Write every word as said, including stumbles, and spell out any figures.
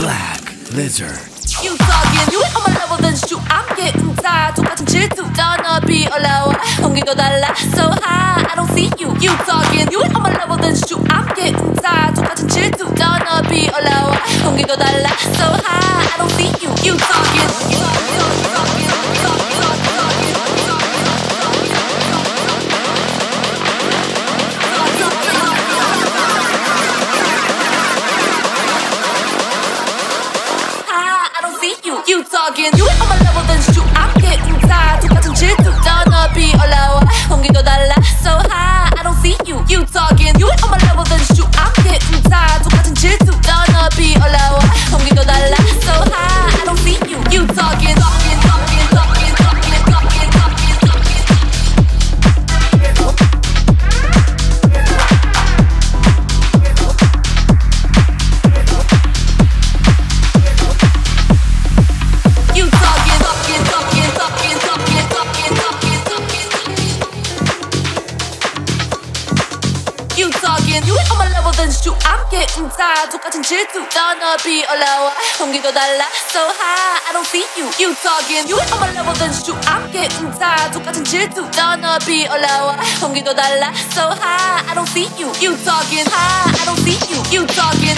Black Lizard. You talking, you ain't on my level, then shoot, I'm getting tired. 똑같은 질투, 떠너비 올라와. 공기도 달라, so high, I don't see you. You talking, you ain't on my level, then shoot, I'm getting tired. 똑같은 질투, 떠너비 올라와. 공기도 달라, so high, I don't see you. You talking, you talking, you talking, you talking, you talking, you talking, you talking. You talking, you ain't on my level, then shoot, I'm getting tired. 똑같은 질투, 떠너비 올라와. 공기도 달라, so high, I don't see you. You talking, you ain't on my level, then shoot, I'm getting tired. 똑같은 질투, 떠너비 올라와. 공기도 달라, so high, I don't see you. You talking, talking, talking, talking, talking, talking, talking, talking. You talking, talking, talking, talking, talking, talking, talking, talking. You talking, you ain't on my level, then shoot, I'm getting tired. 똑같은 질투, 떠너비 올라와. 공기도 달라, so high, I don't see you. You talking, you ain't on my level, then shoot, I'm getting tired. 똑같은 질투, 떠너비 올라와. 공기도 달라, so high, I don't see you. You talking, high, I don't see you. You talking.